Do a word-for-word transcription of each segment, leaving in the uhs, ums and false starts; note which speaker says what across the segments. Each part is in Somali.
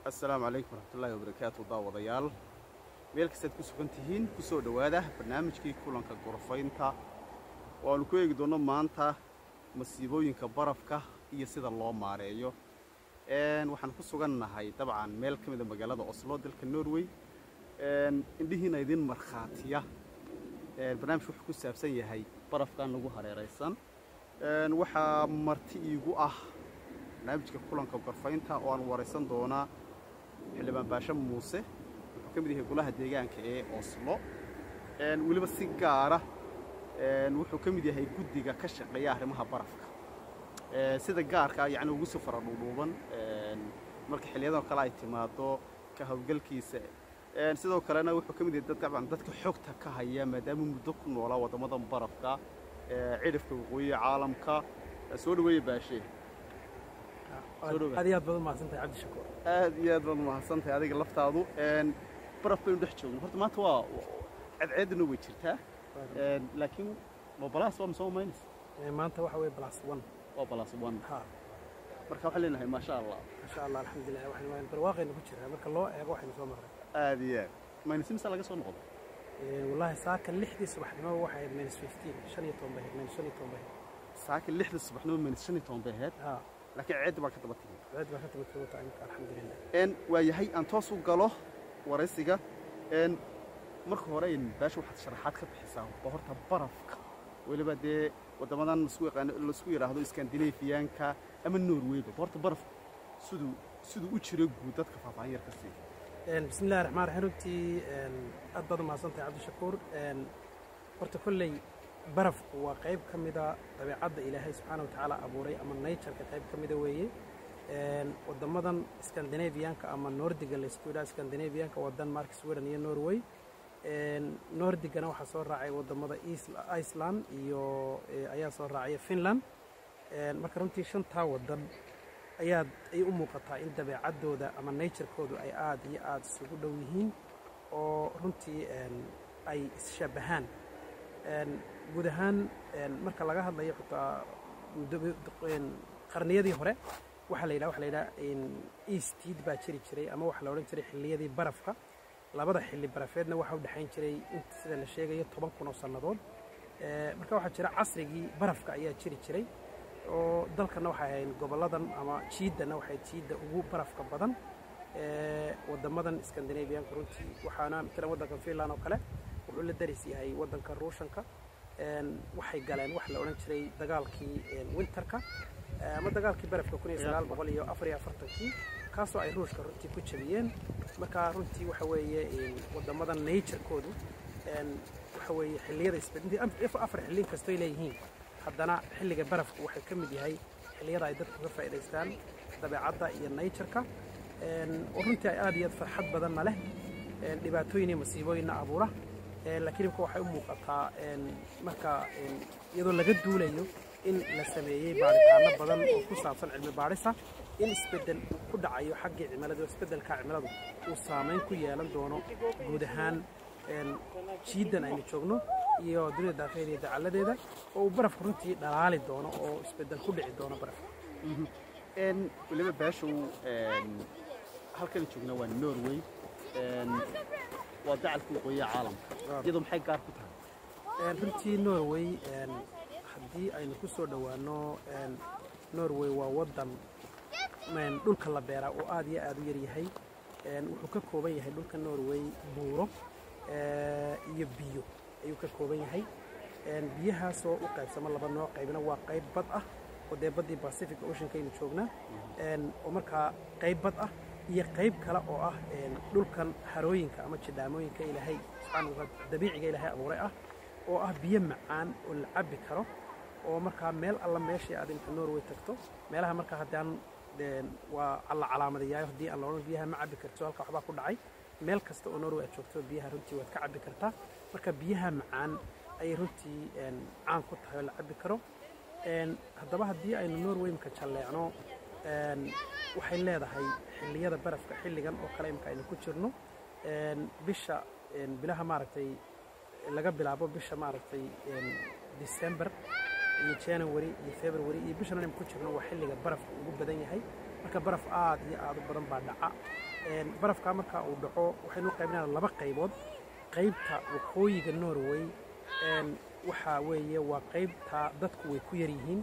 Speaker 1: السلام عليكم ورحمة الله وبركاته داوديال meel kastaad ku sugan tihiin ku soo dhawaada barnaamijkii kulanka gorfaynta oo aan ku eegi doono maanta masiibooyinka barafka iyo sida loo maareeyo een waxaan ku sugannahay dabcan meel kamid ah magaalada Oslo dalka Norway een indhihiina idin marxaatiya een barnaamijku wuxuu ku saabsan yahay barafkan lagu hareeraysan een waxa marti iigu ah barnaamijka kulanka gorfaynta oo aan waraysan doona xildhibaan Baasha Muuse kamid yahay golaha deegaanka ee Oslo een waliba si gaar ah een wuxuu kamid yahay guddiga ka shaqeeya arrimaha barafka ee sida gaarka ah yaani ugu soo faradhuuban een marka xilliyadan kale ay timaado ka hawlgalkiisa een sidoo kalena wuxuu kamid yahay dadka dadka xogta ka haya maadaama muddo ku noolaa wadamada barafka ee cirifka waqooyi caalamka soo dhaweeyay Baashe
Speaker 2: aad iyo aad baad mahadsantahay Cabdi Shakuur
Speaker 1: aad iyo aad baad mahadsantahay adiga laftaadu een baraf baynu dhex joogno horta maanta waa cadceedna way jirtaa een laakiin ma balaas waa soo maynaysa
Speaker 2: ee maanta waxa way plus one
Speaker 1: waa plus one
Speaker 2: ha
Speaker 1: marka waxa leenahay ma sha Allah
Speaker 2: ma sha Allah alxamdulillah waxaan waan barwaaqayna ku jiraa marka loo eego waxaynu soo maray
Speaker 1: aad iyo aad maynaysa mise laga soo noqdo
Speaker 2: ee wallahi saaka lixdii subaxnimo waxay minus fifteen shan iyo toban bayd minus shan iyo toban bayd
Speaker 1: saaka lixdii subaxnimo minus shan iyo toban bayd
Speaker 2: ha
Speaker 1: laakiin ceed baa ka daba timi
Speaker 2: ceed baa ka daba timi alxamdulillah
Speaker 1: een waa yahay aan toos u galo waraysiga een marka hore in Baasha waxaad sharaxaad ka bixisaa horta barafka waliba de wadamadan isku yaqaan la isku yiraahdo Scandinavianka ama Norwayga horta baraf sidoo sidoo u jira guud dadka faafaan yar ka sii
Speaker 2: een bismillaahir rahmaanir rahiim runtii een aad baad mahadsantahay Cabdi Shakuur een horta kullay barafku waa qayb kamid ah dabeecadda Ilaahay subhanahu wa ta'ala abuuray ama nature-ka qayb kamid ah weeye een wadamadan Scandinavianka ama Nordiga la isku yiraahdo Scandinavianka waa Denmark, Sweden iyo Norway een Nordigana waxa soo raacay wadamada Iceland iyo ayaa soo raacay Finland een marka runtii shanta wadan ayaa ay u muuqataa in dabeecaddooda ama nature-koodu ay aad iyo aad isugu dhow yihiin oo runtii een ay ishabahaan een guud ahaan marka laga hadlayo xitaa qarniyadii hore waxa la yiraahdaa waxa la yiraahdaa in eastid baa jiri jiray ama waxa la oran jiray xilliyadii barafka labada xilli barafeedna waxa u dhaxayn jiray inta sida la sheegayo toban kun oo sanadood ee marka waxa jira casrigii barafka ayaa jiri jiray oo dalkana waxa ay goboladan ama jiidana waxa jiida ugu barafka badan ee wadamadan Scandinavian runtii waxaana midna wadanka Finland oo kale wuxuu la daris yahay wadanka Ruushka een waxay galeen wax la oran jiray dagaalkii winterka ama dagaalkii barafka kun iyo sagaal boqol iyo afar iyo afartan kaasoo ay Ruushka runtii ku jabiyeen marka runtii waxa weeye in wadamadan nature-koodu een waxa weeye xilliyada isbeddelay afar xilli kasta ay leeyihiin haddana xilliga barafku waxay ka mid yahay xilliyada ay dadku ka faa'iideystaan dabeecadda iyo nature-ka een runtii ay aad iyo farxad badan ma leh een dhibaatooyin iyo masiibooyin abuura ee laakiin waxay u muuqataa een marka iyadoo laga duulayo in la sameeyay baaritaano badan oo ku saabsan cilmi baarista in isbedel ku dhacayo xagga cimilada isbedelka cimiladu uu saameyn ku yeelan doono guud ahaan een jiidan aynu joogno iyo dunida daaqeedii dacaladeeda oo barafku runtii dhalaali doono oo isbedel ku dhici doono barafka
Speaker 1: een waliba Baasha een halkan joogna waa Norway een waa dacalka waqooyi caalamka iyadoo maxay gaar ku tahay
Speaker 2: een runtii Norway een haddii aynu ku soo dhawaano een Norway waa wadan man dhulka la beeraa oo aad iyo aad u yar yahay een wuxuu ka kooban yahay dhulka Norway buuro ee iyo biyo ayuu ka kooban yahay een biyahaas oo u qaybsama laba nooc qaybna waa qayb bad ah oo deebadii Pacific Ocean ka joogna een oo marka qayb bad ah iyo qayb kale oo ah een dhulkan harooyinka ama jidhaamooyinka Ilaahay subhanahu wa ta'ala dabiiciga Ilaahay abuuray ah oo ah biyo macaan oo la cabi karo oo marka meel alla meeshii aad inta Norway tagto meelaha marka hadaan waa alla calaamadayahay hadii aan loo biyaha ma cabi karto halka waxba ku dhacay meel kasta oo Norway joogto biyaha runtii waad ka cabi kartaa marka biyaha macaan ay runtii een caan ku tahay la cabi karo een haddaba hadii aynu Norway ka jaleecno een waxay leedahay xilliyada barafka xilligan oo kale imka aynu ku jirno een bisha een bilaha maaragtay laga bilaabo bisha maaragtay een December iyo January iyo February iyo bishan aynu ku jirno waa xilliga barafka ugu badan yahay marka baraf aad iyo aad u badan baa dhaca barafka marka uu dhaco waxaynu qaybinaa laba qaybood qaybta waqooyiga Norway waxa weeye waa qaybta dadku way ku yar yihiin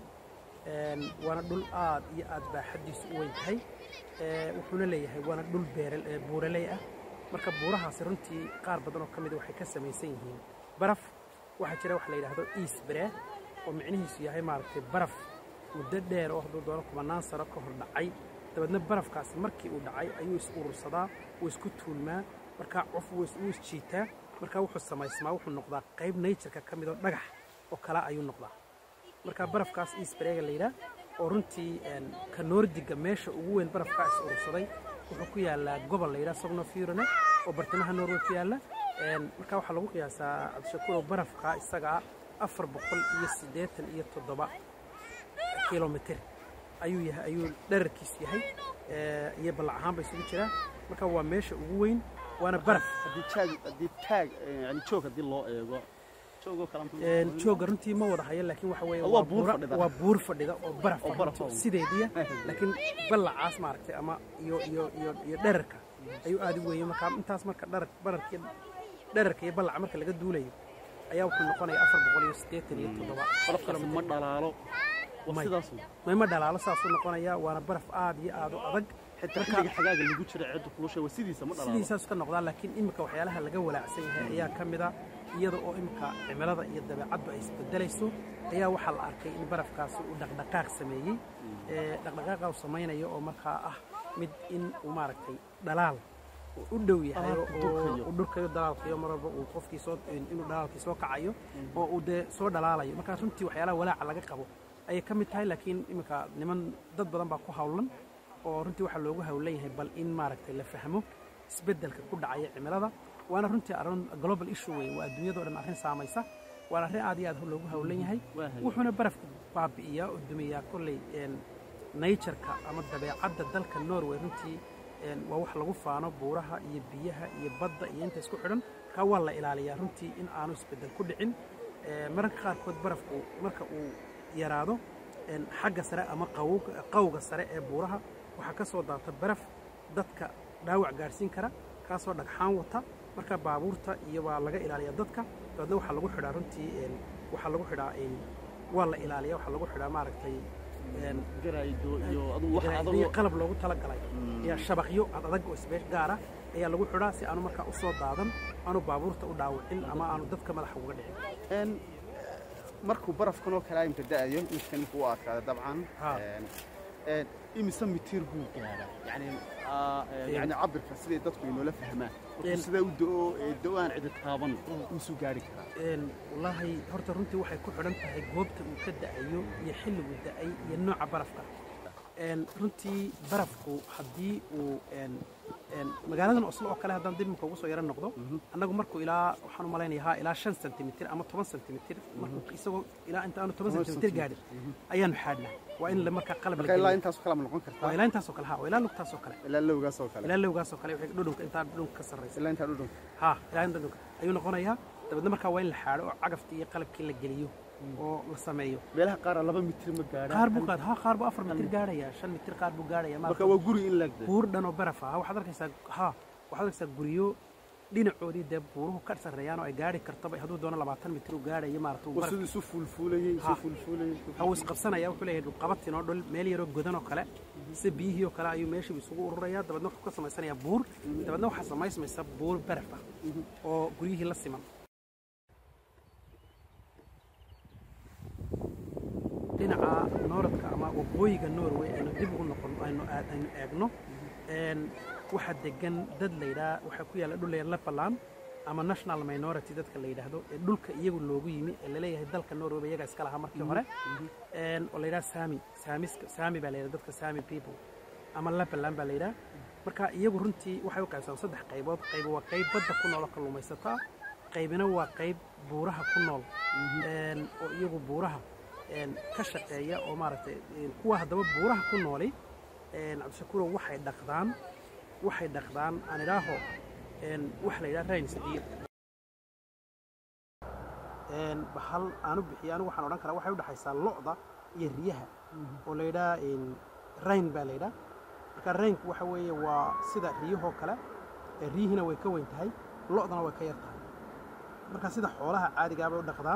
Speaker 2: waana dhul aad iyo aad baaxadiisu u weyn tahay wuxuuna leeyahay waana dhul buuraley ah marka buurahaas runtii qaar badan oo kamid waxay ka samaysan yihiin baraf waxa jira wax la yiraahdo isbre oo micnihiisu yahay maaragtay baraf muddo dheer oo haduu doono kumanaan sano ka hor dhacay dabadna barafkaas markii uu dhacay ayuu is urursadaa uu isku tuulmaa marka qof uu is jiitaa marka wuxuu samaysmaa wuxuu noqdaa qayb nature-ka kamid oo dhagax oo kala ayuu noqdaa marka barafkaas isbre la yiraahdo oo runtii ka Nordiga meesha ugu weyn barafkaas urursaday wuxuu ku yaalaa gobol la yiraahdo Sognofjordene oo bartamaha Norway ku yaala marka waxa lagu qiyaasaa Cabdishakuur barafka isaga afar boqol iyo siddeetan iyo toddoba kilomitir ayuu yahay ayuu dhererkiisu yahay iyo balac ahaan bay isugu jiraan marka waa meesha ugu weyn waana baraf
Speaker 1: hadii taag hadii taag yani joog hadii loo eego joogo kala
Speaker 2: jooga runtii ma wada hayo laakiin waxa weeye waa buur fadhida oo baraf sideediya laakiin balacaas maaragtay ama iyo iyo iyo iyo dhererka ayuu aad u weeyay marka intaas marka dherer bararkii dhererka iyo balaca marka laga duulayo ayaa wuxuu noqonayaa afar boqol iyo siddeetan iyo toddoba
Speaker 1: barafkaas ma dhalaalo sidaas
Speaker 2: ma ma dhalaalo saas uu noqonayaa waana baraf aad iyo aad u adag
Speaker 1: xitaa xilliga xagaaga lagu jiro cid ku shay wasidiisa ma dhalaalo
Speaker 2: sidiisaas ka noqdaa laakiin imika waxyaalaha laga walaacsan yahay ayaa kamida iyada oo imika cimilada iyo dabeecaddu ay isbedelayso ayaa waxa la arkay in barafkaasi uu dhaqdhaqaaq sameeyay ee dhaqdhaqaaqa uu sameeyo oo markaa ah mid in uu maaragtay dhalaal u dhow yahay oo u dhurkayo dalaalkiyo marba uu qofkii soo inuu dalaalkii soo kacayo oo uu de soo dhalaalayo marka runtii waxyaalaha walaaca laga qabo ay ka mid tahay laakiin imika niman dad badan baa ku hawlan oo runtii waxa loogu hawlan yahay bal in maaragtay la fahmo isbedelka ku dhacaya cimilada waana runtii arrin global issue way waa adduunyada oo dhan arrin saamaysa waana arrin aad iyo aad loogu hawlan yahay wuxuuna barafka baabi'iyaa oo dumiyaa kolley nature-ka ama dabeecadda dalka Norway runtii waa wax lagu faano buuraha iyo biyaha iyo badda iyo inta isku xidhan ka waa la ilaaliyaa runtii in aanu isbedel ku dhicin mararka qaarkood barafku marka uu yaraado xagga sare ama qawga sare ee buuraha waxa ka soo daata baraf dadka dhaawac gaarsiin kara kaasoo dhagxaan wata marka baabuurta iyo waa laga ilaaliyaa dadka dadna waxa lagu xidhaa runtii waxa lagu xidhaa waa la ilaaliyaa waxa lagu xidhaa maaragtay
Speaker 1: garaydo iyo adu waxa adag
Speaker 2: qalab loogu tala galay ya shabaqyo adag oo isbeesh gaara ayaa lagu xidhaa si aanu marka u soo daadan aanu baabuurta u dhaawicin ama aanu dadka madaxa uga dhicin
Speaker 1: markuu barafkan oo kala imka da'ayo midkan uu arkaa dabcan ee imisa mitir buu gaaraa yani yani cabirka sidii dadku inoo la fahmaan sida uu doo doon cid taaban uu soo gaari karaa
Speaker 2: een wallahi horta runtii waxay ku xidhan tahay goobta uu ka da'ayo iyo xilligu da'ay iyo nooca barafka een runtii barafku hadii uu een een magaaladan Oslo oo kale hadaan dib marka ugu soo yaran noqdo annagu markuu ilaa waxaan u maleynayaa ilaa shan sentimitir ama toban sentimitir markuu isagoo ilaa inta aanu toban sentimitir gaadhin ayaan xaadnaa waa in la marka qalab
Speaker 1: la ilaa intaas kala noqon kartaa
Speaker 2: waa ilaa intaas oo kale ha ilaa lugtaas oo kale
Speaker 1: ilaa lowgaas oo kale
Speaker 2: ilaa lowgaas oo kale wixii dhudhunka inta dhudhunka ka sarreeyay
Speaker 1: ilaa inta dhudhunka
Speaker 2: ha ilaa inta dhudhunka ayuu noqonayaa dabadna marka waa in la xaado oo cagaftii iyo qalabkii la geliyo oo la sameeyo
Speaker 1: meelaha qaar laba mitir ma gaadhaan
Speaker 2: qaar buu qaad ha qaar buu afar mitir gaaraya shan mitir qaar buu gaaraya
Speaker 1: marka waa guri in laagday
Speaker 2: buur dhan oo baraf ah waxaad arkaysaa ha waxaad arkaysaa guriyo dhinacoodii dee buuruhu ka sarreeyaan oo ay gaari kartaba hadduu doono labaatan mitir uu gaarayo maaragtay
Speaker 1: uu baraf isu fuulfuulayay isu fuulfuulayay
Speaker 2: hawo isqabsanaya wuxuu leeyahay qabatin oo dhul meel yar oo godan oo kale si biyihii oo kale ayuu meesha isugu ururaya dabadna wuxuu ka samaysanayaa buur dabadna waxa samaysmaysa buur baraf ah oo guriyihii la siman dhinaca nooradka ama waqooyiga Norway aynu dib ugu noqon aynu aynu eegno een waxa degan dad leeyahay waxa ku yaala dhul Lapland ama national minority dadka la yiraahdo ee dhulka iyagu loogu yimi ee la leeyahay dalka Norway iyaga iska laha markii hore een oo la yiraahdo Sami Samiska Sami baa leeyahay dadka Sami people ama Lapland baa leeyahay marka iyagu runtii waxay u qaybsan saddex qaybood qayb waa qayb badda ku nool kalluumaysata qaybina waa qayb buuraha ku nool een oo iyagu buuraha een ka shaqeeya oo maaragtay kuwa hadaba buuraha ku noolay een Cabdishakuur waxay dhaqdaan waxay dhaqdaan aan ilaaho een wax la yiraahdo reindeer een bahal aanu bixiyaan waxaan oran karaa waxay u dhaxaysaa lo'da iyo riyaha oo la yiraahdo een rein baa la yiraahdo marka raynku waxa weeye waa sida riyahoo kale riyihina way ka weyn tahay lo'dana way ka yar tahay marka sida xoolaha caadigaa bay u dhaqdaan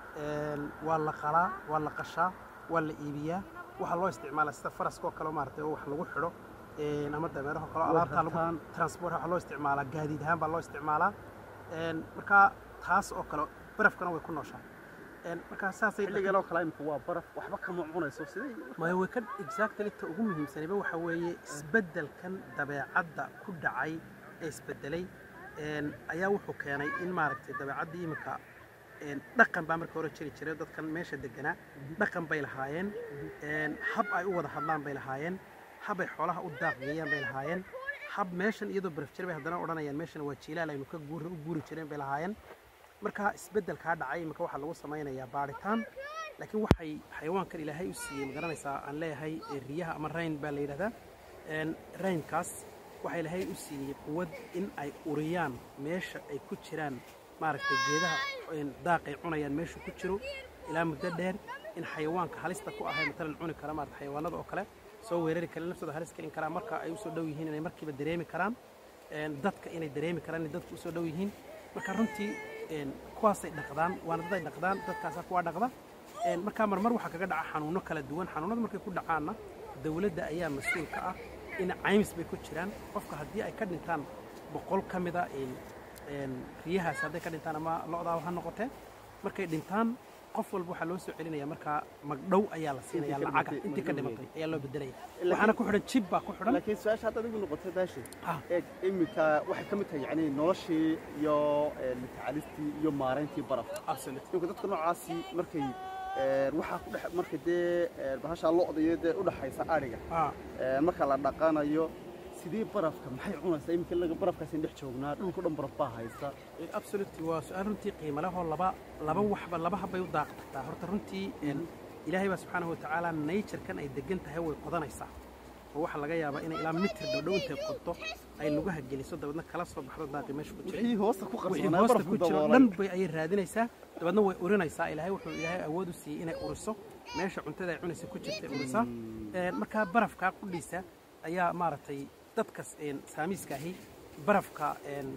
Speaker 2: waa la qalaa waa la qashaa waa la iibiyaa waxaa loo isticmaalaa sida faraskoo kale maaragtay oo wax lagu xidho ama dameeraho kale alaabtaa lagu transport waxaa loo isticmaalaa gaadiid ahaan baa loo isticmaalaa marka taas oo kale barafkana way ku nooshaa marka saasay
Speaker 1: xilligan oo kale imika waa baraf waxba kama cunayso sidee
Speaker 2: maya way ka exactly ta ugu muhiimsanayba waxa weeye isbeddelkan dabeecadda ku dhacay ee isbeddelay ayaa wuxuu keenay in maaragtay dabeecaddii imika dhaqan baa marka hore jiri jiray dadkan meesha deganaa dhaqan bay lahaayeen hab ay u wada hadlaan bay lahaayeen hab ay xoolaha u daaqgeeyaan bay lahaayeen hab meeshan iyadoo baraf jir bay haddana odhanayaan meeshan waa jiilaal aynu ka guur u guuri jireen bay lahaayeen marka isbeddelkaa dhacay imika waxaa lagu samaynayaa baaritaan laakiin waxay xayawaankan ilaahay u siiyey magaranaysaa aan leeyahay riyaha ama rayn baa la yidhahdaa raynkaas waxaa ilaahay u siiyey quwad in ay uriyaan meesha ay ku jiraan maaragtay geedaha daaqay cunayaan meeshu ku jiro ilaa muddo dheer in xayawaanka halista ku ahay matalan cuni kara maaragtay xayawaanada oo kale soo weerari kara naftooda halis gelin karaa marka ay u soo dhow yihiin inay markiiba dareemi karaan dadka inay dareemi karaan inay dadku u soo dhow yihiin marka runtii kuwaasay dhaqdaan waana dad ay dhaqdaan dadkaasaa kuwaa dhaqda marka marmar waxaa kaga dhaca xanuuno kala duwan xanuunada markay ku dhacaanna dawladda ayaa mas-uul ka ah in caymis bay ku jiraan qofka haddii ay ka dhintaan boqol ka mida riyahaas hadday ka dhintaan ama lo'daa ha noqotee markay dhintaan qof walba waxaa loo soo celinaya markaa magdhow ayaa la siinaya lacaga intii ka dhimatay ayaa loo bedelaya waxaana ku xidhan jib baa ku xidhan
Speaker 1: laakiin su-aasha hadda adigu noqotay baashi eeg iminka waxay ka mid tahay yacni noloshii iyo matacaalistii iyo maarayntii barafka imika dadka noocaasi markay waxaa ku dhex marka dee bahashaa lo'da iyo dee u dhaxaysa adhiga marka la dhaqanayo sidii barafka maxay cunaysaa iminka laga barafkaasi dhex joognaa dhulka dhan baraf baa haysta
Speaker 2: absolutely waa su'aal runtii qiimo leh oo laba laba waxba laba habbay u daaqtaa horta runtii ilaahay baa subxaanahu watacaala nature-kan ay degan tahay way qodanaysaa oo waxaa laga yaabaa inay ilaa mitir dhowdhow intay qodto ay lugaha geliso dabeedna kala soo baxdo daaqi meesha ku jiray
Speaker 1: wixii hoosta ku qarsoonaa
Speaker 2: hoosta ku jiro dhan bay ayay raadinaysaa dabeedna way urinaysaa ilaahay wuxuu ilaahay awood u siiyey inay uriso meesha cuntada ay cunaysa ku jirtay urisaa markaa barafkaa qudhiisa ayaa maaragtay dadkas saamiiska ahi barafka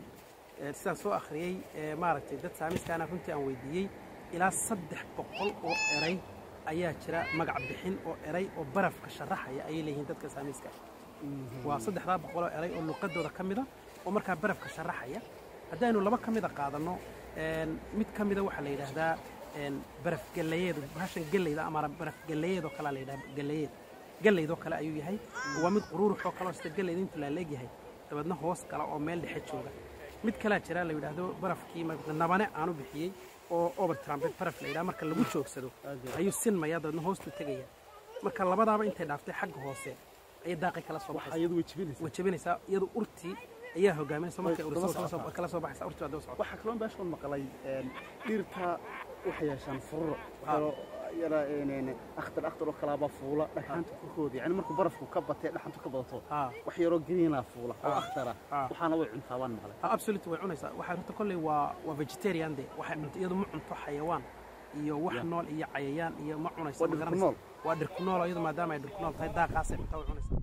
Speaker 2: sidaan soo akhriyey maaragtay dad saamiiskaana runtii aan weydiiyey ilaa saddex boqol oo eray ayaa jira magac bixin oo eray oo barafka sharaxaya ayay leeyihiin dadka saamiiska waa saddexdaa boqol oo eray oo luqadooda ka mida oo markaa barafka sharaxaya haddaynu laba ka mida qaadanno mid ka mida waxaa la yidhaahdaa baraf galayeed bahashan gelayda ama baraf galayeed oo kalea la yidhahda galayeed galaydoo kale ayuu yahay waa mid quruuruxoo kaleo sida galayda intuu laaleeg yahay dabeedna hoos gala oo meel dhexe jooga mid kalea jira la yidhaahdo barafkii nabane aanu bixiyey oo overtramped baraf la yidhaha marka lagu joogsado ayuu sinmaya dabeedna hoostuu tegaya marka labadaaba intay dhaaftay xagga hoose ayay daaqay kala soo baxaysa way jebinaysaa iyadu urtii ayaa hogaaminaysa markay kala soo baxaysa urtii waa socota
Speaker 1: waxaa kaloo meeshaan maqlay dhirta waxay yeeshaan fururo yara akhtar akhtar oo kalaaba fuula dhagxaanta korkooda yani markuu barafku ka batay dhaxantu ka badato wax yaroo greenaa fuula oo akhtara waxaana way cuntaa baan maqlay
Speaker 2: absolutely way cunaysaa waxay runta kolley waa waa vegetarian de waxay cunto iyadu ma cunto xayawaan iyo wax nool iyo cayayaan iyo ma cunayso
Speaker 1: magaranaysa
Speaker 2: waa dhirku nool iyadu maadaama ay dhirku nool tahay daaqaasay cuntaa way cunaysaa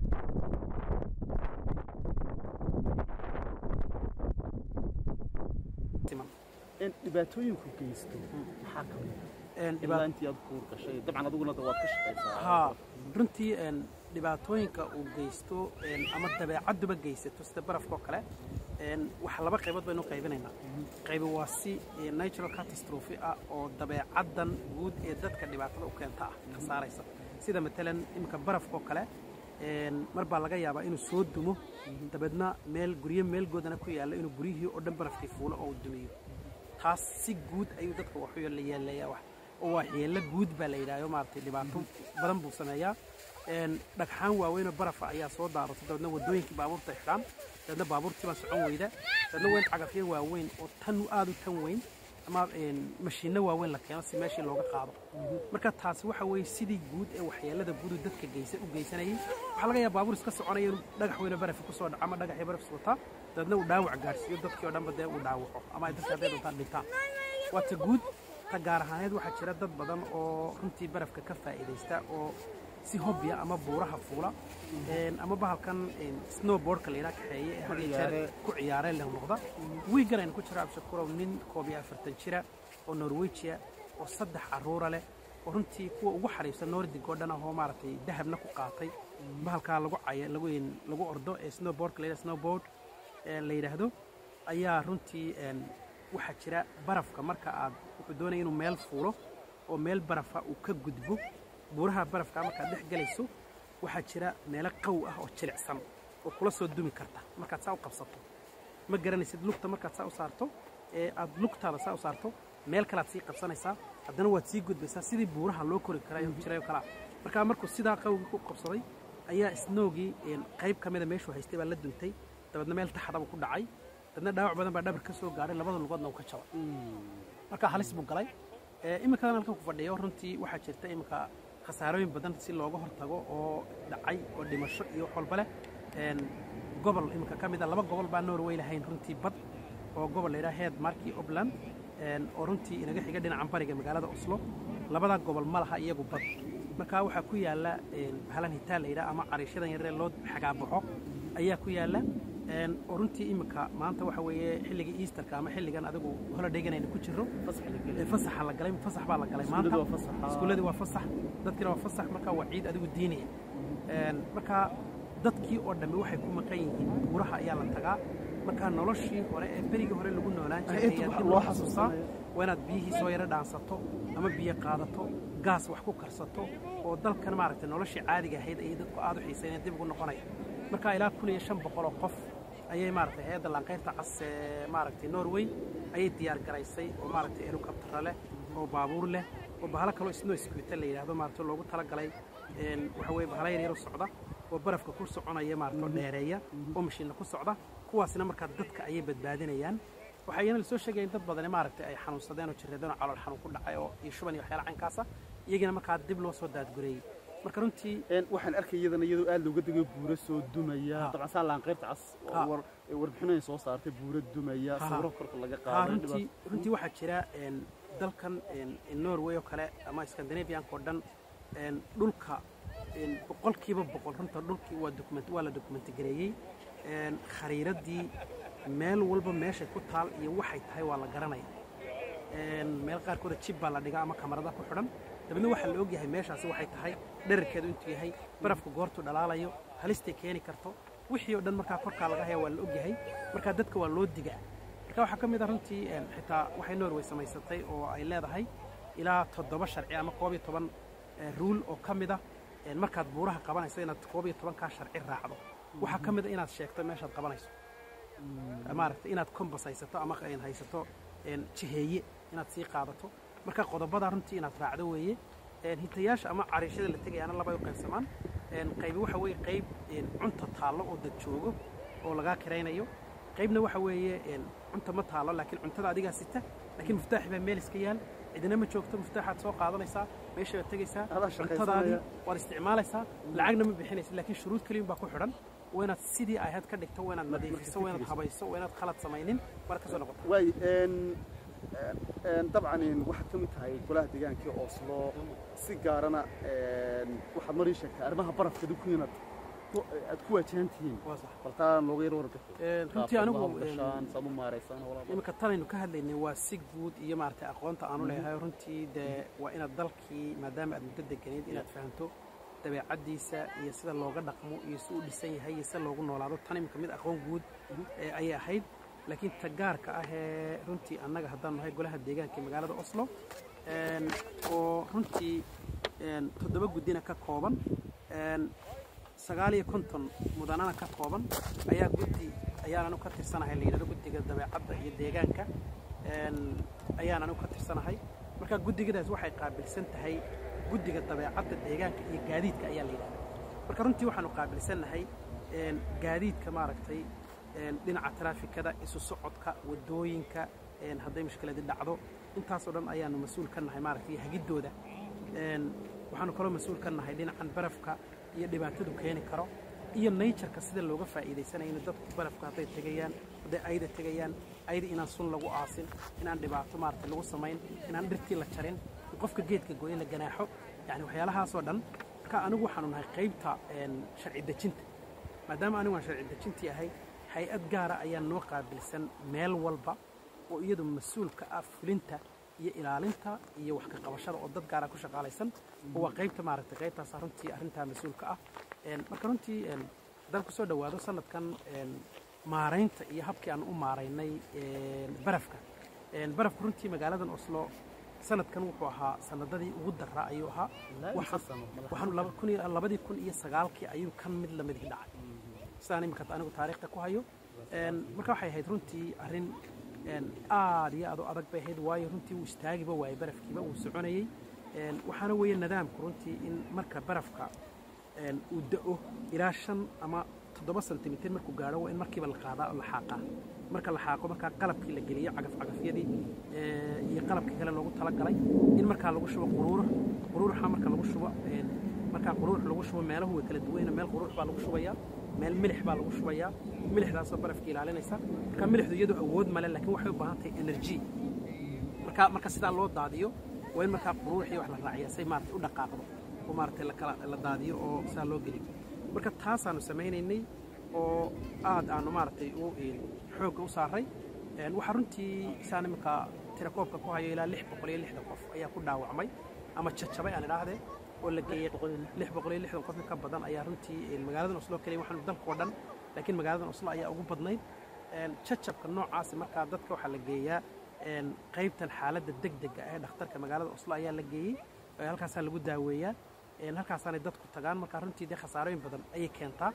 Speaker 1: in dhibaatooyinku geysto maxaa ka mid ah intii aad kuur gashay dabcan adiguna waad ka shaqaysaa
Speaker 2: haa runtii dhibaatooyinka uu geysto ama dabeecadduba geysato sida barafkoo kale wax laba qaybood baynu qaybinaynaa qaybi waa si natural catastrophe ah oo dabeecaddan guud ee dadka dhibaatada u keenta ah ka saaraysa sida matalan iminka barafkoo kale mar baa laga yaabaa inuu soo dumo dabeedna meel guryo meel goodana ku yaalla inuu guryihii oo dhan barafkii fuulo oo uu dumiyo taas si guud ayuu dadka waxu yeelayaa wax oo waa yeella guud baa la yidhahdo maaragtay dhibaato badan buu sameeyaa dhagxaan waaweyn oo barafa ayaa soo daarata dabeedna waddooyinkii baabuurta xidhaan dabeedna baabuurtii baa socon weyda dabeedna weyn cagafyo waaweyn oo tan aad u tan weyn ama mashiinno waaweyn la keeno si meeshii looga qaado marka taasi waxa weeye sidii guud ee waxyeellada guudu dadka geysa u geysanayay waxaa laga yaaba baabuur iska soconaya inuu dhagax weyno barafi ku soo dhaco ama dhagaxii barafis wataa dabeedna uu dhaawac gaarsiiyo dadkii oo dhanba dee uu dhaawaco ama ay dadka hadday doontaan dhintaan waa ta guud ta gaar ahaaneed waxaa jira dad badan oo runtii barafka ka faa'iidaysta oo si hobbiya ama buuraha fuula ama bahalkan snowboardka la yidhaha kaxeeye ee had iyo jeer ku ciyaaree leh noqda wiigan aynu ku jiro abshakurow nin koob iyo afartan jira oo norwejiya oo saddex carruura leh oo runtii kuwa ugu xariibsan nordig oo dhan ahoo maaragtay dahabna ku qaatay bahalkaa lagu caya lagu lagu ordo ee snowboardka la yidhaha snowboard la yidhaahdo ayaa runtii waxaa jira barafka marka aad wuxuu doonaya inuu meel fuulo oo meel barafa uu ka gudbo buuraha barafka markaad dhex galayso waxaa jira meelo qaw ah oo jilicsan oo kula soo dumi karta markaad saa u qabsato ma garanaysid lugta markaad saa u saarto ee aad lugtaada saa u saarto meel kalaad sii qabsanaysaa haddana waad sii gudbaysaa sidii buuraha loo kori karayo jiray oo kalaa markaa markuu sidaa qawgii ku qabsaday ayaa snowgii qayb ka mida meeshuu haystay baa la duntay dabeedna meel taxadaba ku dhacay dadna dhaawac badan baa dhabar ka soo gaaray labada lugoodna uu ka jabay markaa halis buu galay iminkadan halkan ku fadhiyo runtii waxaa jirta iminka khasaarooyin badan si looga hortago oo dhacay oo dhimasho iyo wax walba leh gobol iminka ka mid a laba gobol baa norway lahayn runtii bad oo gobol la yidhaha hedmark iyo obland oo runtii inaga xiga dhinacan bariga magaalada oslo labadaa gobol ma laha iyagu bad markaa waxaa ku yaalla bahalan hitaa la yidhaha ama cariishadan yaree loo xagaabaxo ayaa ku yaalla oo runtii iminka maanta waxa weeye xilligii easterka ama xilligan adigu holidaygan aynu ku jirro fasaxa la galay fasax baa la galay maanta iskuuladii waa fasax dadkiina waa fasax markaa waa ciid adigu diinaya markaa dadkii oo dhammi waxay ku maqan yihiin buuraha ayaa la tagaa markaa noloshii hore ee berigii hore lagu noolaan jiray ayaa dib loo xasuustaa waa inaad biyihii soo yaro dhaansato ama biyo qaadato gaas wax ku karsato oo dalkan maaragtay noloshii caadiga ahayd ayay dadku aad u xiisayneen dib ugu noqonaya markaa ilaa kun iyo shan boqol oo qof ayay maaragtay hay'adda laanqayrta cas ee maaragtay norway ayay diyaar garaysay oo maaragtay helicopter leh oo baabuur leh oo bahalo kaloo snow scooter la yidhaahdo maaragtay loogu talagalay waxa weeye bahalo yar yar u socda oo barafka ku soconaya maaragtay oo dheereeya oo mashiinna ku socda kuwaasina markaa dadka ayay badbaadinayaan waxaa iyana lasoo sheegaya in dad badani maaragtay ay xanuunsadeen oo jirradeen oo calool xanuun ku dhacay oo iyo shuban iyo waxyaala caynkaasa iyagina markaa dib loo soo daadgureeyey marka runtii
Speaker 1: waxaan arkay iyadana iyadoo aad looga degay buuro soo dumaya dabcan saa laanqayrta cas warbixinay soo saartay buuro dumaya sawiro korka laga qaaday
Speaker 2: runtii waxaa jira dalkan norway oo kale ama scandinavianka oo dhan dhulka boqolkiiba boqol runta dhulkii waa document waa la document gareeyey khariiradii meel walba meeshay ku taal iyo waxay tahay waa la garanaya meel qaarkooda jib baa la dhigaa ama kamarada ku xidhan dabeedna waxaa la ogyahay meeshaasi waxay tahay dherarkeedu intuu yahay barafku goortuu dhalaalayo halistay keeni karto wixii oo dhan markaa korkaa laga haya waa la ogyahay markaa dadka waa loo digaa marka waxaa ka mid a runtii xitaa waxay norway samaysatay oo ay leedahay ilaa toddoba sharci ama koob iyo toban ruul oo ka mid a markaad buuraha qabanayso inaad koob iyo tobankaa sharci raacdo waxaa ka mid a inaad sheegto meeshaad qabanayso maaragtay inaad kombas haysato ama haysato jiheeye inaad sii qaadato marka qodobada runtii inaad raacdo weeye hitayaasha ama cariishada la tegayaana labay u qaybsamaan qaybi waxa weeye qayb cunta taallo oo dad joogo oo lagaa kiraynayo qaybna waxa weeye cunta ma taallo laakiin cuntada adigaa sita laakiin muftaaxi baa meel iska yaal cidina ma joogto muftaaxaad soo qaadanaysaa meesha baad tegaysaa cuntadaadii waad isticmaalaysaa lacagna ma bixinaysid laakiin shuruud keliyin baa ku xidhan waa inaad sidii ahayd ka dhigto waa inaad nadiifiso waa inaad habayso waa inaad khalad samaynin waad ka soo noqota
Speaker 1: waay dabcan waxaad ka mid tahay golaha deegaankii oslo si gaarana waxaad marii sheegtay arrimaha barafka dib ku inaad aad ku waajahan tihiin baltaa nooga yar warbixi
Speaker 2: runtii anigu
Speaker 1: saad u maaraysaan
Speaker 2: iminka tanaynu ka hadlaynay waa si guud iyo maaragtay aqoonta aanu leeyahay runtii dee waa inaad dalkii maadaama aad muddo deganayd inaad fahanto dabeecaddiisa iyo sida looga dhaqmo iyo si uu dhisan yahay iyo sida loogu noolaado tan iminka mid aqoon guud ayay ahayd laakiin tagaarka ah ee runtii annaga haddaan nahay golaha deegaanka magaalada oslo oo runtii toddoba guddina ka kooban sagaal iyo konton mudanana ka kooban ayaa guddi ayaananu ka tirsanahay la yidhahdo guddiga dabeecadda iyo deegaanka ayaananu ka tirsanahay marka guddigadaas waxay qaabilsan tahay guddiga dabeecadda deegaanka iyo gaadiidka ayaa la yidhahda marka runtii waxaanu qaabilsannahay gaadiidka maaragtay dhinaca traafikada isu socodka wadooyinka hadday mushkiladi dhacdo intaasoo dhan ayaanu mas-uul ka nahay maaragtay hagiddooda waxaanu kaloo mas-uul ka nahay dhinacan barafka iyo dhibaatadu keeni karo iyo nature-ka sida looga faa'iidaysanaya in dadku barafka hadday tegayaan hadday ayda tegayaan ayda inaan sun lagu aasin inaan dhibaato maaragtay lagu samayn inaan dhirtii la jarin in qofka geedka gooye la ganaaxo yacni waxyaalahaasoo dhan marka anigu waxaanu nahay qaybta sharci dejinta maadaama anigu aan sharci dejintii ahay hay-ad gaara ayaa noo qaabilsan meel walba oo iyadu mas-uul ka ah fulinta iyo ilaalinta iyo wax ka qabashada oo dad gaara ku shaqaalaysan oo waa qaybta maaragtay qaybtaas runtii arrintaa mas-uulka ah marka runtii haddaan ku soo dhowaado sanadkan maaraynta iyo habkii aan u maaraynay barafka barafka runtii magaaladan Oslo sanadkan wuxuu ahaa sanadadii ugu daraa ayuu ahaa waxaan labadii kun iyo sagaalkii ayuu kan mid la mid dhacay sidaan imika anigu taariikhda ku hayo marka waxay ahayd runtii arrin aad iyo aad u adag bay ahayd waayo runtii uu istaagiba waayey barafkiiba uu soconayey waxaana weeye nidaamku runtii in marka barafka uu da'o ilaa shan ama toddoba sentimitir markuu gaadho waa in markiiba la qaadaa oo la xaaqaa marka la xaaqo markaa qalabkii la geliyo cagaf-cagafyadii iyo qalabkii kale loogu talagalay in markaa lagu shubo quruurux quruuruxa marka lagu shubo markaa quruurux lagu shubo meelahu way kala duwayna meel quruurux baa lagu shubayaa meel milix baa lagu shubayaa milixdaasoo barafkii ilaalinaysa marka milixdu iyadu awood male laakiin waxay u baahan tahay energy marka marka sidaa loo daadiyo waa in markaa quruuruxii wax la raaciyaa say maaragtay u dhaqaaqdo oo maaragtay lakala la daadiyo oo sidaa loo geliyo marka taasaanu samaynaynay oo aad aanu maaragtay u xoogga u saaray waxaa runtii isaan iminka tirakoobka ku hayo ilaa lix boqol iyo lixdan qof ayaa ku dhaawacmay ama jajabay aan idhaahdee oo la geeyey lix boqol iyo lixdan qof ka badan ayaa runtii magaaladan Oslo kaliya waxaanu dalka oo dhan laakiin magaaladan Oslo ayaa ugu badnayd jajabka noocaasi markaa dadka waxaa la geeyaa qaybtan xaaladda degdega ee dhakhtarka magaalada Oslo ayaa la geeyey halkaasaa lagu daaweeyaa halkaasaanay dadku tagaan markaa runtii dee khasaarooyin badan ayay keentaa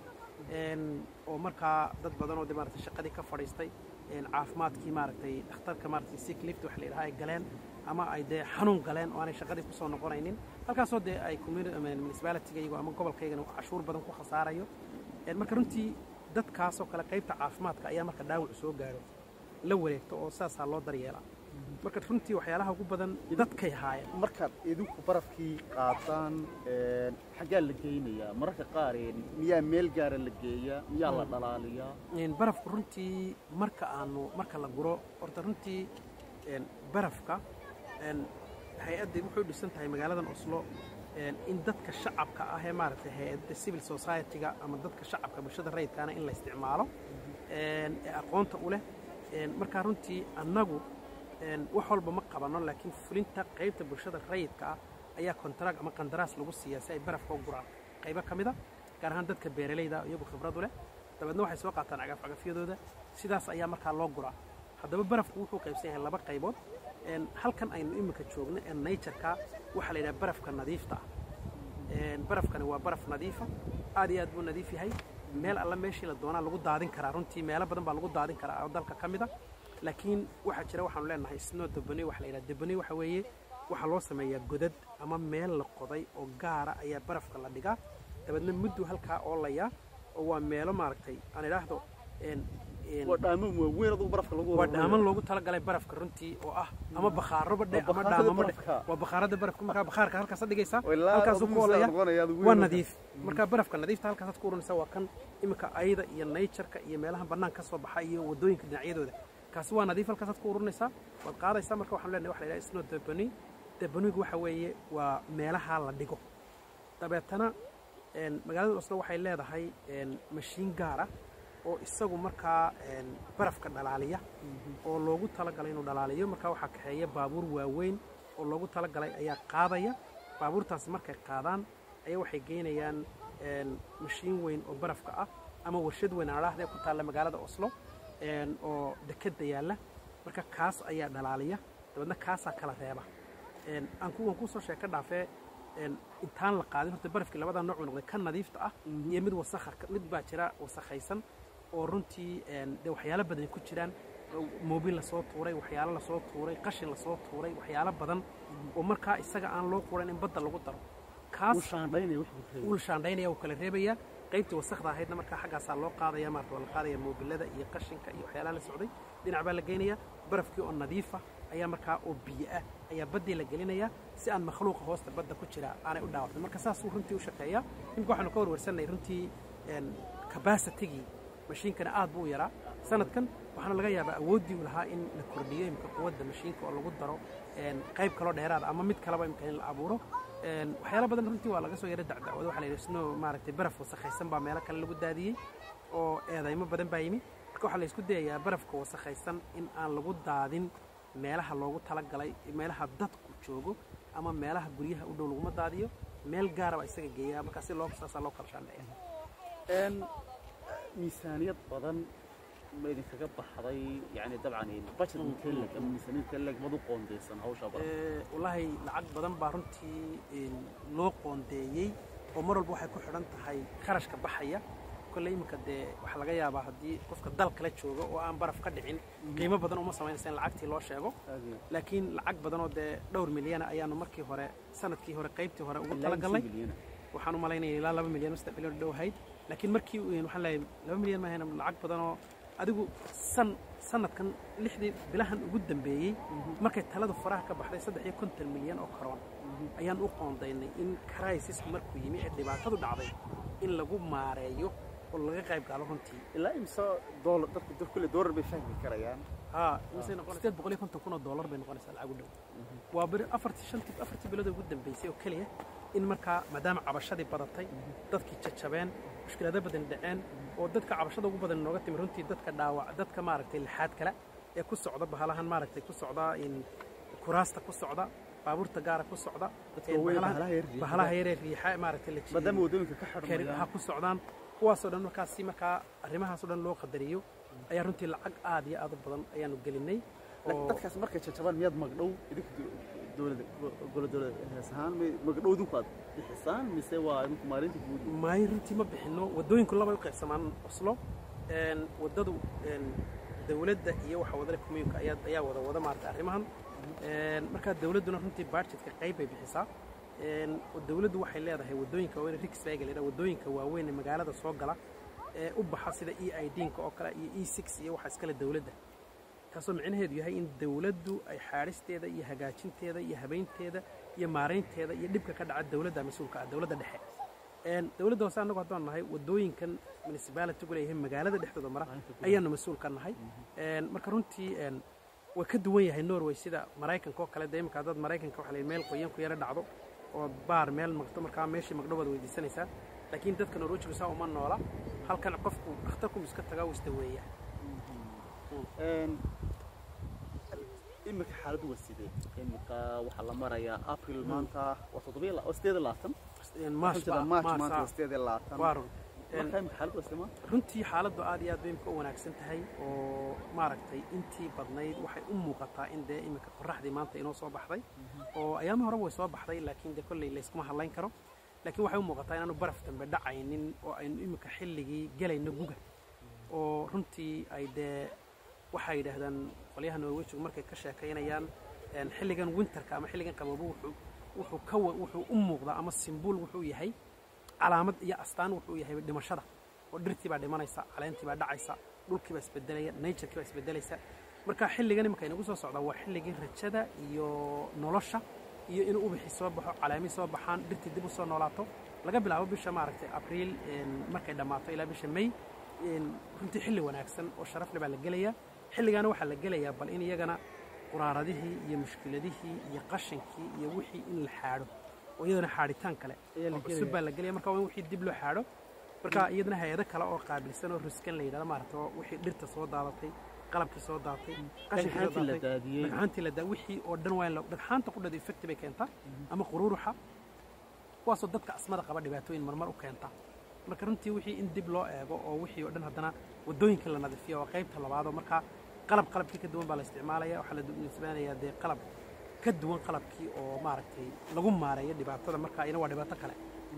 Speaker 2: oo markaa dad badan oo maaragtay shaqadii ka fadhiistay caafimaadkii maaragtay dhakhtarka maaragtay sick lift waxa la yidhaha ay galeen ama ay dee xanuun galeen oo aanay shaqadii ku soo noqonaynin halkaasoo dee ay municipality-ga iyago ama gobolkaygana cashuur badan ku khasaarayo marka runtii dadkaasoo kale qaybta caafimaadka ayaa marka dhaawac soo gaaro la wareegto oo saasaa loo daryeelaa marka runtii waxyaalaha ugu badan dadkay haayeen
Speaker 1: markaad idinku barafkii qaataan xaggaa la geynayaa mararka qaar miyaa meel gaara la geeyaa miyaa la dhalaaliyaa
Speaker 2: barafku runtii marka aanu marka la guro horta runtii barafka hay-addii wuxuu dhisan tahay magaaladan Oslo in dadka shacabka ah ee maaragtay hay-adda civil society-ga ama dadka shacabka bulshada rayidkaana in la isticmaalo ee aqoonta u leh markaa runtii annagu wax walba ma qabano laakiin fulinta qaybta bulshada rayidka ah ayaa kontraag ama qandaraas lagu siiyaa si ay barafka u guraan qaybo ka mida gaar ahaan dadka beeralayda iyagu khibrad u leh dabeedna waxay soo qaataan cagaf-cagafyadooda sidaas ayaa markaa loo guraa haddaba barafku wuxuu qaybsan yahay laba qaybood halkan aynu iminka joogno ee nature-ka waxaa la yidhaha barafka nadiifta ah barafkani waa baraf nadiifa aad iyo aad buu nadiif yahay meel alla meeshii la doonaa lagu daadin karaa runtii meelo badan baa lagu daadin karaa oo dalka ka mid a laakiin waxaa jira waxaanu leenahay snow debony waxa la yidhaha debony waxa weeye waxaa loo sameeyaa godad ama meel la qoday oo gaara ayaa barafka la dhigaa dabeedna muddu halkaa oolayaa oo waa meelo maaragtay aan idhaahdo waa dhaaman loogu talagalay barafka runtii oo ah ama bakhaaro badhe ama dhaamamo badhe waa bakhaarada barafka markaa bakhaarka halkaas dhigaysaa halkaasuu ku oolaya waa nadiif markaa barafka nadiifta halkaasaad ku urinaysaa waa kan iminka ayda iyo nature-ka iyo meelaha bannaan ka soo baxa iyo waddooyinka dhinacyadooda kaasi waa nadiif halkaasaad ku ururinaysaa waad qaadaysaa marka waxaan leenahay waxa la yidhaha snow debony debonygu waxa weeye waa meelaha la dhigo dabeetana magaalada Oslo waxay leedahay mashiin gaar ah oo isagu markaa barafka dhalaaliya oo loogu talagalay inuu dhalaaliyo markaa waxaa kaxeeya baabuur waaweyn oo loogu talagalay ayaa qaadaya baabuurtaasi markay qaadaan ayaa waxay geynayaan mashiin weyn oo barafka ah ama warshad weyn aan idhaahde ku taalla magaalada Oslo oo dekeda yaalla marka kaas ayaa dhalaaliya dabeedna kaasaa kala reeba aan kuwan kusoo sheeka dhaafee intaan la qaadin horta barafkii labada nooc uu noqday kan nadiifta ah iyo mid wasakha mid baa jira wasakhaysan oo runtii dee waxyaalo badan ku jiraan moobil la soo tuuray waxyaalo la soo tuuray qashin la soo tuuray waxyaalo badan oo markaa isaga aan loo quran in badda lagu daro kaas uu shaandhaynaya uu kala reebaya qaybtii wasakhda ahaydna markaa xaggaasaa loo qaadaya maarta waa la qaadaya moobilada iyo qashinka iyo waxyaalaha la socday dhinac baa la geynaya barafkii oo nadiifa ayaa markaa oo biyo ah ayaa baddii la gelinaya si aan makhluuqa hoosta badda ku jira aanay u dhaawacmin marka saasuu runtii u shaqeeyaa imika waxaanu ka warwarsanay runtii capacitigii mashiinkana aad buu u yaraa sanadkan waxaana laga yaabaa awooddii u lahaa in la kordhiyo imika quwadda mashiinka oo lagu daro qayb kaloo dheeraada ama mid kaleba imika in la abuuro waxyaalo badan runtii waa laga soo yara dacdacwada waxaa la yidhi snow maaragtay baraf wasakhaysan baa meelo kale lagu daadiyey oo eedaymo badan baa yimi marka waxaa la isku dayayaa barafka wasakhaysan in aan lagu daadin meelaha loogu talagalay meelaha dadku joogo ama meelaha guryaha u dhow laguma daadiyo meel gaara baa isaga geeyaa markaa si loo saasaa loo kala shaandheeya
Speaker 3: miisaaniyad badan ma idinkaga baxday yani dabcan budget intelleg ama miisaaniyad intelleg mad u qoondeysan hawsha badan
Speaker 2: wallaahi lacag badan baa runtii loo qoondeeyey oo mar walba waxay ku xidhan tahay kharashka baxaya kolley iminka dee waxaa laga yaabaa haddii qofka dal kala jooga oo aan baraf ka dhicin qiimo badan uma samaynaysa in lacagtii loo sheego laakiin lacag badan oo dee dhowr milyana ayaanu markii hore sanadkii hore qaybtii hore ugu talagalnay waxaan u malaynaya ilaa laba milyan saddex milyan dhow ahayd laakiin markii waxaan leeyahay laba milyan maahayn lacag badan oo adigu san sanadkan lixdii bilahan ugu dambeeyey markay taladu faraha ka baxday saddex iyo konton milyan oo karoon ayaan u qoondaynay in crisisku markuu yimi ee dhibaatadu dhacday in lagu maareeyo oo laga qayb gaalo runtii
Speaker 3: ilaa imsa doolar dadku dad kulle doolar bay fahmi karayaan
Speaker 2: haa imse noqonaysa sideed boqol iyo konton kun oo doolar bay noqonaysaa lacag u dhow waa beri afartii shantii afartii bilood ugu dambeysay oo keliya in markaa maadaama cabashadii badatay dadkii jajabeen mushkilado badan dhaceen oo dadka cabashada ugu badan nooga timi runtii dadka dhaawac dadka maaragtay lixaad kale ee ku socda bahalahan maaragtay ku socda in kuraasta ku socda baabuurta gaara ku socda bahalaha yaree riixa maaragtay la
Speaker 3: maadaama wadooyinka ka xidhan
Speaker 2: ha ku socdaan kuwaasoo dhan markaasi markaa arrimahaasoo dhan loo qadariyo ayaa runtii lacag aad iyo aad u badan ayaanu gelinay
Speaker 3: dadkaas markay jajabaan miyaad magdhow idinku dowladda golo dowlad hees ahaan magdhow idinku aad bixisaan mise waa idinku maalinta guud
Speaker 2: maayo runtii ma bixinno waddooyinku laba u qaybsamaan oslo waddadu dowladda iyo waxa wadale communka ayaa ayaa wada wada maaragtay arrimahan markaa dowladduna runtii budgetka qayb bay bixisaa dowladdu waxay leedahay waddooyinka waaweyn rikswayga la yidhaha waddooyinka waaweyn ee magaalada soo gala ee u baxa sida e i d-nka oo kale iyo e six iyo waxa iskale dowladda taasoo micnaheedu yahay in dowladdu ay xaadhisteeda iyo hagaajinteeda iyo habaynteeda iyo maaraynteeda iyo dhibka ka dhaca dowladda mas-uulka ah dowladda dhexe dowladda hoose annagu haddaan nahay waddooyinkan municipality-gu leeyahay magaalada dhexdooda mara ayaanu mas-uul ka nahay marka runtii waa ka duwan yahay norway sida maraykanka oo kale dee imika dad maraykanka waxa la yidhi meel qoyan ku yara dhacdo oo baar meel maqto markaa meeshii magdhowaad weydiisanaysaa laakiin dadka norwejigu saa uma noola halkan qofku dhakhtarku iska tagaa uu isdaweeyaa
Speaker 3: imika xaaladdu waa sidee imika waxaa la marayaa april maanta waa toddobiyo waa sideed iyo labaatan
Speaker 2: march
Speaker 1: maanta waa sideed iyo labaatan
Speaker 3: marka imika xaaladdu waa sidee maanta
Speaker 2: runtii xaaladdu aad iyo aad bay imika u wanaagsan tahay oo maaragtay intii badnayd waxay u muuqataa in dee imika qorraxdii maanta inoo soo baxday oo ayaama hore way soo baxday laakiin dee kolley layskuma hadlayn karo laakiin waxay u muuqataa inaanu baraf dambe dhacaynin oo aynu imika xilligii gelayno guga oo runtii ay dee waxay yidhaahdaan qolyaha norwejigu markay ka sheekaynayaan xilligan winterka ama xilligan qaboobo wuxuu wuxuu ka wuxuu u muuqdaa ama simbuul wuxuu yahay calaamad iyo astaan wuxuu yahay dhimashada oo dhirtii baa dhimanaysa caleentii baa dhacaysa dhulkii baa isbedelaya naturekii baa isbedelaysa marka xilligan imika inagu soo socdaa waa xilligii rajada iyo nolosha iyo inuu ubixi soo baxo calaamii soo baxaan dhirtii dib u soo noolaato laga bilaabo bisha maaragtay abriil markay dhammaato ilaa bisha may runtii xilli wanaagsan oo sharaf leh baa la gelayaa xilligaana waxaa la gelayaa bal in iyagana quraaradihii iyo mushkiladihii iyo qashinkii iyo wixii in la xaadho oo iyadana xaadhitaan kale oo cusub baa la gelaya marka waa in wixii dib loo xaadho marka iyadana hay-ado kale oo qaabilsan oo ruskan la yidhahdo maaragta oo wixii dhirta soo daadatay qalabkii soo daadatay qashinkii soo daadatay dhagxaantii la daa wixii oo dhan waa in la dhagxaanta qudhada effect bay keentaa ama quruuruxa kuwaasoo dadka asmada qaba dhibaatooyin marmar u keenta marka runtii wixii in dib loo eego oo wixii oo dhan haddana waddooyinka la nadiifiyo waa qaybta labaadoo markaa qalab qalabkii ka duwan baa la isticmaalaya waxaa la nisbaanayaa dee qalab ka duwan qalabkii oo maaragtay lagu maareeyo dhibaatada marka ina waa dhibaato kale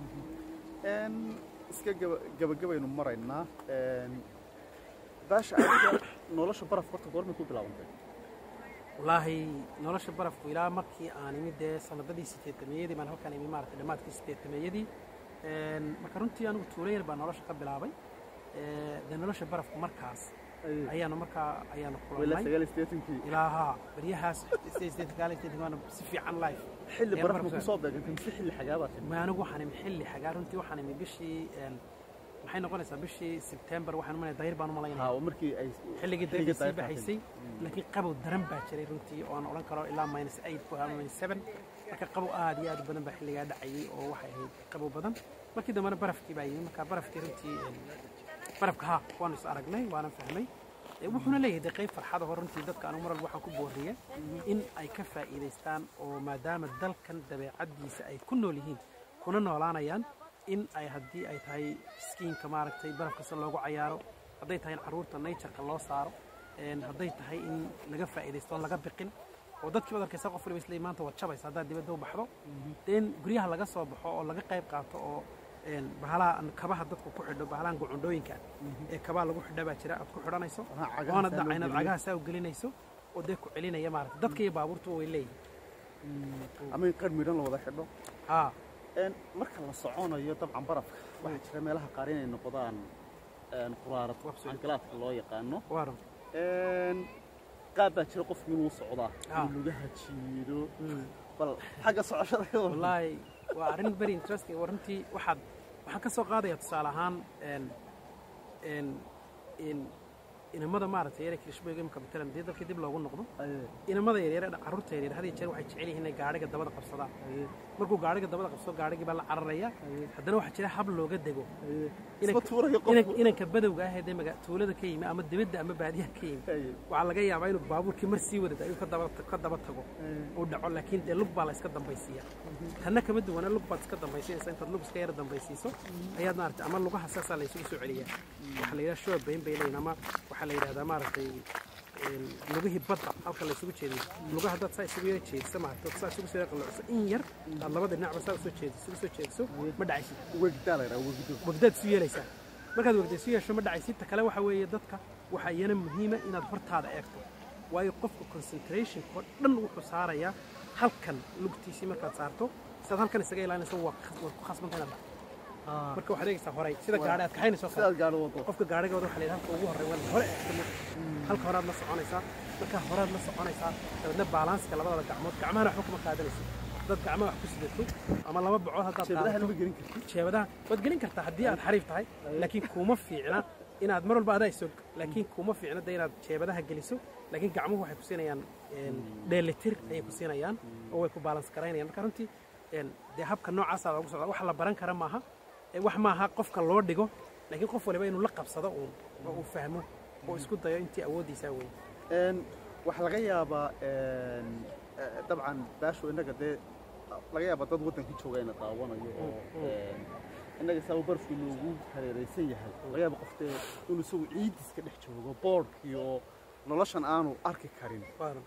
Speaker 1: iska gabagabaynu maraynaa baasha adiga
Speaker 3: nolosha baraf horta goormay ku bilaabantay
Speaker 2: wallaahi nolosha barafku ilaa markii aan imid dee sanadadii sideetameeyadii baan halkaan imi maaragtay dhammaadkii sideetameeyadii marka runtii anigu tuulo yar baa nolosha ka bilaabay dee nolosha barafku markaas ayaanu markaa ayaanu kulannay ilaa haa baryahaas si fiican life
Speaker 3: xilli baraf ma ku soo beegantay mise xilli xagaa baa timid
Speaker 2: ma anigu waxaan imi xilli xagaa runtii waxaan imi bishii maxay noqonaysaa bishii September waxaan u malaynaa dayr baan u malaynaa
Speaker 3: haa markii ay
Speaker 2: xilligii dayrta sii baxaysay laakiin qabow daran baa jiray runtii oo aan odhan karo ilaa minus eight ku ahaa minus seven marka qabow aad iyo aad u badan baa xilligaa dhacayay oo waxay ahayd qabow badan markii dambena barafkii baa yimi marka barafkii runtii barafka ha waanu is aragnay waana fahmay wuxuuna leeyahay qayb farxad oo runtii dadka anu mar walba waxaan ku booriye in ay ka faa'iidaystaan oo maadaama dalkan dabeecadiisa ay ku nool yihiin kuna noolaanayaan in ay haddii ay tahay skiinka maaragtay barafka si loogu cayaaro hadday tahay in carruurta natureka loo saaro hadday tahay in laga faa'iidaysto laga biqin oo dadkii baad arkaysa qof waliba isleey maanta waad jabaysa haddaad dibadda u baxdo in guryaha laga soo baxo oo laga qayb qaato oo bahalaha kabaha dadku ku xidho bahalahan gucundhooyinka ee kabaha lagu xidha baa jira aad ku xidhanayso waana dhaca inaad cagaha saa u gelinayso oo dee ku celinaya maaragta dadka iyo baabuurtu way leeyihiin
Speaker 3: ama in qar midhan la wada xidho
Speaker 2: haa
Speaker 3: marka la soconayo dabcan barafka waxaa jira meelaha qaar inay noqdaan quraarad cankalaadka loo yaqaano qaab baa jira qofku inuu socdaa inuu lugaha jiiro bal xagga socoshada ka waran
Speaker 2: wallaahi waa arrin very interesting oo runtii waxaad waxaan ka soo qaadaya tusaale ahaan inamada maaragtay yare kirishbooyga imika matalan dee dalkii dib loogu noqdo inamada yaryar ee carruurta yaryar had iyo jeer waxay jecel yihiin inay gaadhiga dabada qabsadaan markuu gaadhiga dabada qabsado gaadhigii baa la cararaya haddana waxaa jira hab looga dego inanka badowga ah ee dee tuulada ka yimi ama dibadda ama baadiyaha ka yimi waxaa laga yaabaa inuu baabuurkii mar sii wadada ayuu ka daba tago uu dhaco laakiin dee lug baa la iska dambaysiiya tanna kama duwana lug baad iska dambaysiinaysa intaad lug iska yara dambaysiiso ayaad maaragtay ama lugaha saasaa la isugu soo celiyaa waxaa la yidhaha shoobayn bay leeyihin ama waxaa la yidhahdaa maaragtay lugihii badda halka la isugu jeediyo lugaha haddaad saa isugu yara jeediso maaragtay saa isugu soo qalloocso in yar aad labada dhinacba saa usoo jeediso isugu soo jeediso ma dhacaysid wegdaad isu yeelaysaa markaad wegda isu yeesho ma dhacaysid ta kale waxaa weeye dadka waxaa iyana muhiima inaad hortaada eegto waayo qofka concentrationka oo dhan wuxuu saarayaa halkan lugtiisii markaad saarto sidaad halkan isaga ilaalinayso waa ku khasbanta inaad dhacdo marka waxaad eegaysaa horay sida gaadhi aad kaxaynayso qofka gaadhiga wada waxa la yidhaha halka ugu horreyn waa hore eegto halka horaad la soconaysaa markaa horaad la soconaysaa dabeedna baalaanska labadaba gacmood gacmahana waxba kuma qaadanayso dad gacmaha wax ku sidato ama laba bacood haddaad qaadato jeebadaha waad gelin kartaa haddii aad xariif tahay laakiin kuma fiicna inaad mar walba adaa isog laakiin kuma fiicna de inaad jeebadaha geliso laakiin gacmuhu waxay ku siinayaan dheelitir ayay ku siinayaan oo way ku baalans garaynayaan marka runtii dee habka noocaasaa ugu socda wax la baran kara maaha wax maaha qofka loo dhigo laakiin qof waliba inuu la qabsado uun oo uu fahmo oo isku dayo intii awooddiisaa weyn
Speaker 3: waxaa laga yaabaa dabcan baasho innaga dee laga yaabaa dad waddankii jooga ina daawanayo oo innaga saaba barafkii loogu hareeraysan yahay laga yaaba qoftee inuu isagu ciiddiiska dhex joogo boodhkii oo noloshan aanu arki karin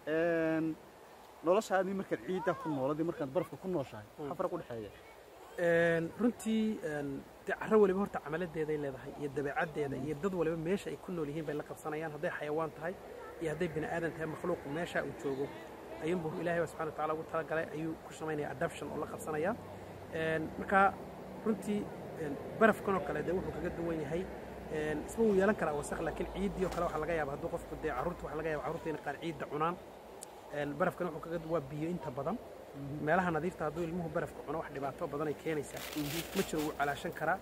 Speaker 3: noloshaadii markaad ciiddaa ku nooladii markaad barafka ku nooshahay maxaa faraq u dhexeeya
Speaker 2: runtii dee carro waliba horta camaladeeday leedahay iyo dabeecaddeeda iyo dad waliba meesha ay ku nool yihiin bay la qabsanayaan hadday xayawaan tahay iyo hadday bini aadan tahay makhluuqu meesha uu joogo ayuunbu ilaahay baa subxana wataala ugu talagalay ayuu ku samaynaya adoption oo la qabsanaya marka runtii barafkan oo kale dee wuxuu kaga duwan yahay isma wuu yeelan karaa wasakh laakiin ciiddii oo kale waxaa laga yaaba hadduu qofku dee carruurta waxaa laga yaaba carruurta inay qaar ciidda cunaan barafkan wuxuu kaga waa biyo inta badan meelaha nadiifta hadduu ilmuhu barafka cuno wax dhibaato badan ay keenaysaa ma jiro wuu calaashan karaa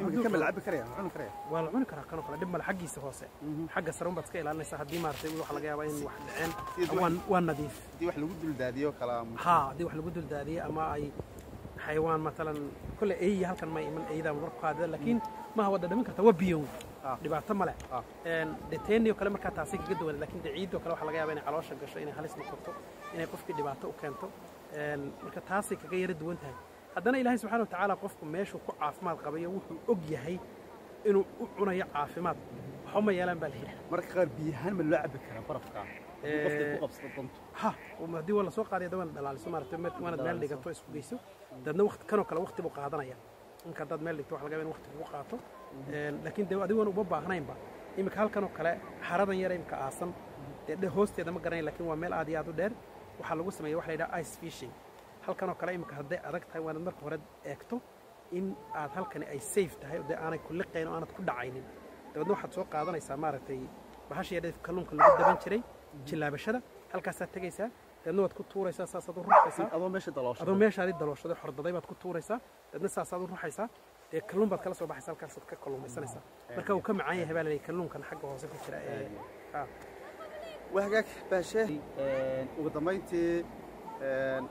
Speaker 2: waa la cuni karaa kanoo kale dhib male xaggiisa hoose xagga sare unbaad iska ilaalinaysaa haddii maaragtay waxa laga yaabaa in wax dhaceen waa nadiif
Speaker 1: haddii wax lagu duldaadiyo kala
Speaker 2: ha haddii wax lagu duldaadiyo ama ay xayawaan matalan kule eeyi halkan ma iman eeydaa marku qaadida laakiin maaha wada dhamin karta waa biyow dhibaato male deteeniyo kale markaa taasi kaga duwan laakiin dee ciidoo kale waxaa laga yaabaa inay caloosha gasho inay halis noqoto inay qofkii dhibaato u keento marka taasay kaga yara duwan tahay haddana ilaahay subxana watacaala qofku meeshuu ku caafimaad qabayo wuxuu og yahay inuu u cunayo caafimaad waxba ma yeelaan baa la yidhaha
Speaker 3: marka qaar biyahaan ma loo cabi karaa barafkaa qofkii ku qabsada dantu
Speaker 2: ha haddii waa lasoo qaadaya dawaan dhalaaliso maaragtay waanaad meel dhigato isku geyso daadna waqti kanoo kale waqti buu qaadanaya inka haddaad meel dhigto waxa laga yaaba in waqti kugu qaato laakiin dee adigoon uma baahnaynba iminka halkanoo kale xaradan yara imika aasan dee hoosteeda ma garanayn laakiin waa meel aad iyo aad u dheer waxaa lagu sameeya waxa la yidhaha ice fishing halkanoo kale imika hadday adag tahay waanaad marka hore eegto in aad halkani ay safe tahay oo dee aanay ku liqayn oo aanad ku dhacaynin dabeedna waxaad soo qaadanaysaa maaragtay bahasha yadha kalluunka lagu daban jiray jillaabashada halkaasaad tegaysaa dabeedna waad ku tuuraysaa saasaad u ruxaysaa
Speaker 3: adoo meesha dalooshaday
Speaker 2: adoo meeshaadii dalooshaday xordaday baad ku tuuraysaa dabeedna saasaad u ruxaysaa dee kalluun baad kala soo baxaysaa halkaasaad ka kalluumaysanaysaa marka uu ka macaan yahay baa la leeyahay kalluunkan xagga hoose ku jira ee
Speaker 1: وهجاك باشا ugu dambeyntii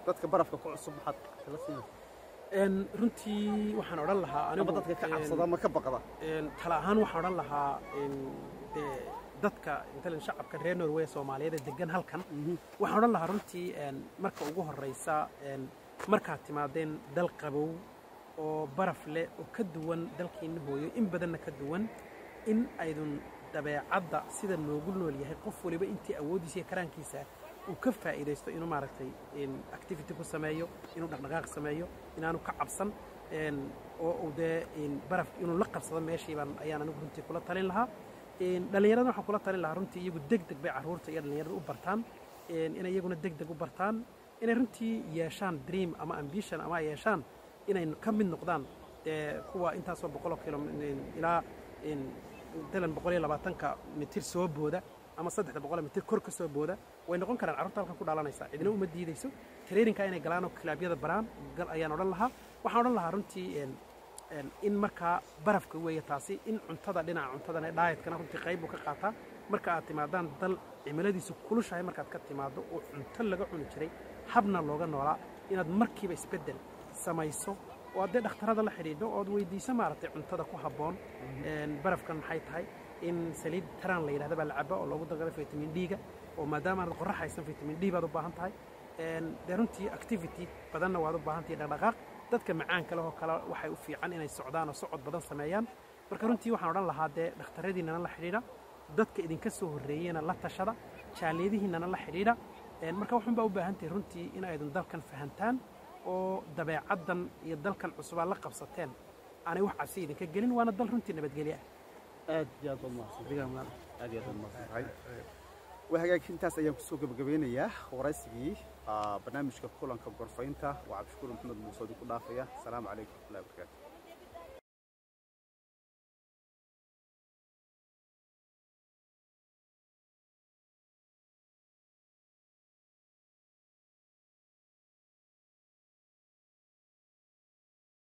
Speaker 3: dadka barafka ku cusub maxaad kala siinaysaa
Speaker 2: een runtii waxaan odhan lahaa
Speaker 3: ama
Speaker 2: anigu
Speaker 3: dadka ka
Speaker 2: een,
Speaker 3: cabsada ma ka baqda
Speaker 2: een tala ahaan waxaan odhan lahaa in dee dadka intalan shacabka reer Norway Soomaaliyeed ee degan halkan waxaan odhan lahaa runtii een marka ugu horeysa een markaad timaadeen dal qabow oo baraf leh oo ka duwan dalkiina hooyo in badanna ka duwan in aydun dabeecadda sida noogu nool yahay qof waliba intii awoodiisa iyo karaankiisa uu ka faa'iidaysto inuu maaragtay in activity ku sameeyo inuu dhaqdhaqaaq sameeyo inaanu ka cabsan een oo uu dee in baraf inuu la qabsado meeshii baan ayaan anigu runtii kula talin lahaa in dhalinyarada waxaan kula talin lahaa runtii iyagu degdeg bay carruurta iyo dhalinyarada u bartaan in inay iyaguna degdeg u bartaan inay runtii yeeshaan dream ama ambition ama ay yeeshaan inay ka mid noqdaan dee kuwa intaasoo boqol oo kilo ilaa in dalan boqol iyo labaatanka mitir soo booda ama saddexda boqol mitir kor ka soo booda way noqon karaan carruurta halkan ku dhalanaysa cidina uma diidayso traininka inay galaan oo kilaabyada baraan gal ayaan odhan lahaa waxaan odhan lahaa runtii in in markaa barafka weeye taasi in cuntada dhinaca cuntadana dietkana runtii qayb uu ka qaataa marka aad timaadaan dal cimiladiisu kulushahay markaad ka timaado oo cunto laga cuni jiray habna looga noolaa inaad markiiba isbeddel samayso oo aad dee dhakhtarada la xidhiidho ood weydiiso maaragtay cuntada ku habboon barafkan maxay tahay in saliid taraan la yidhahda baa la caba oo loogu dagalay vitamin D-ga oo maadaama aad qorrax haysan vitamin D baad u baahan tahay dee runtii activity badanna waad u baahan tahay dhaqdhaqaaq dadka macaanka leh oo kale waxay u fiican inay socdaan oo socod badan sameeyaan marka runtii waxaan odhan lahaa dee dhakhtaradiinnana la xidhiidha dadka idinka soo horreeyeyna la tashada jaaliyadihiinnana la xidhiidha marka waxun baa u baahan tahay runtii in aydun dalkan fahantaan oo dabeecaddan iyo dalkan cusubaa la qabsateen aanay wax cabsi idinka gelin waana dal runtii nabadgelyo ah
Speaker 3: aad iyo aad baad mahadsan
Speaker 2: adigaa mudan
Speaker 3: aad iyo aad baad mahadsantahay waa hagaajintaas ayaan kusoo gabagabeynayaa waraysigii barnaamijka kulanka gorfaynta waa cabdishakuur maxamed muuse oo idinku dhaafaya asalaamu calaykum warahmatullahi wabarakaatu